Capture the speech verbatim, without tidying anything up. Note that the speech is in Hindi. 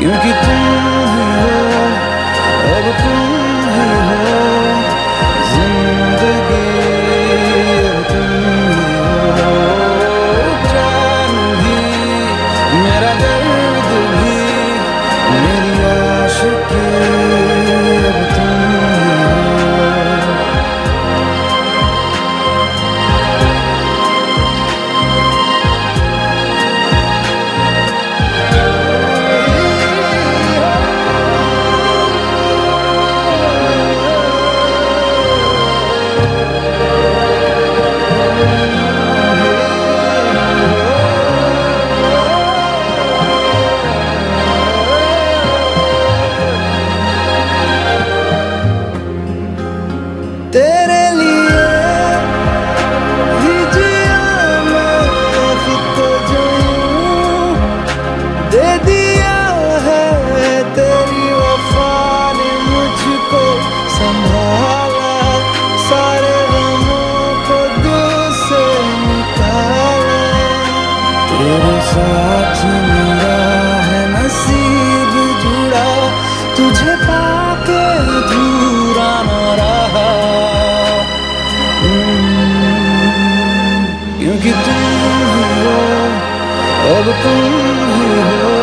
क्योंकि तुम ही हो, अब तुम ही हो जिंदगी, अब तुम ही हो जान भी, मेरा दर्द भी, मेरी आशिकी, अब तुम ही हो। तेरे लिए ही जिया मैं खुद को जो यूं दे दिया है, तेरी वफा ने मुझको संभाला, सारे गमों को दिल से निकाला। तेरे साथ मेरा है नसीब जुड़ा, तुझे पाके अधूरा न रहा, क्योंकि तुम ही हो, अब तुम ही हो।